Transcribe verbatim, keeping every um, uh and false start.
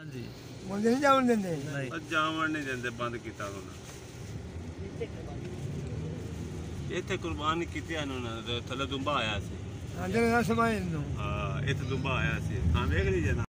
ਹਾਂਜੀ ਮੁੰਡੇ ਨਹੀਂ ਜਾਵਣ ਦਿੰਦੇ ਨਹੀਂ ਜਾਵਣ ਨਹੀਂ ਦਿੰਦੇ ਬੰਦ ਕੀਤਾ ਉਹਨਾਂ ਇੱਥੇ ਕੁਰਬਾਨੀ ਕੀਤੀ ਇਹਨਾਂ ਨੇ ਥੱਲੇ ਦੁੰਬਾ ਆਇਆ ਸੀ ਆਂਦੇ ਨਾ ਸਮਾਂ ਇਹਨੂੰ ਹਾਂ ਇੱਥੇ ਦੁੰਬਾ ਆਇਆ ਸੀ ਹਾਂ ਵੇਖ ਲਈ ਜਨਾ